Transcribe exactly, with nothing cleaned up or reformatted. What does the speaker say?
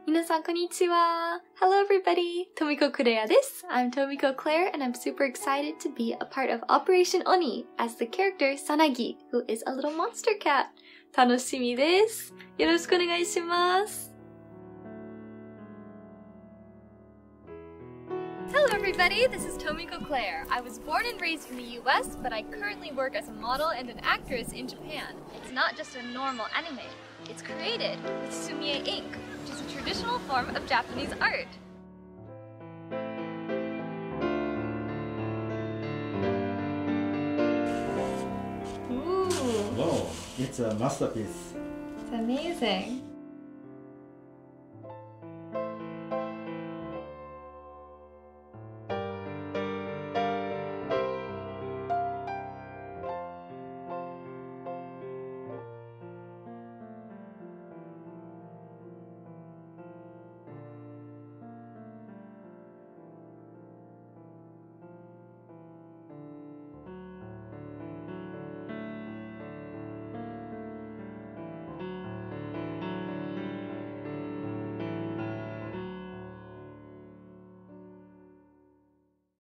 皆さんこんにちは. Hello everybody, Tomiko Claire です. I'm Tomiko Claire and I'm super excited to be a part of Operation ONI as the character Sanagi, who is a little monster cat. 楽しみです. よろしくお願いします. Hello everybody, this is Tomiko Claire. I was born and raised in the U S, but I currently work as a model and an actress in Japan. It's not just a normal anime. It's created with Sumi-e ink, which is a traditional form of Japanese art. Ooh. Whoa, it's a masterpiece. It's amazing.